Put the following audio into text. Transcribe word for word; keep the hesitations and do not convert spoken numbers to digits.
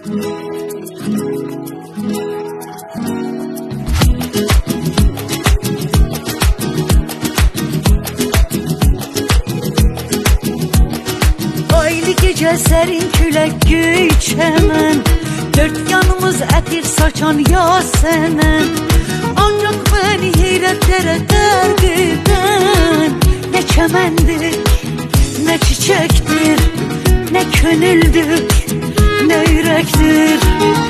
Gece serin külək göy çəmən, dörd yanımız ətir saçan Yasemen. Ancaq bəni heyrətlərə qərq edən nə çəməndir, nə çiçəkdir, nə könüldür, nə ürəkdir.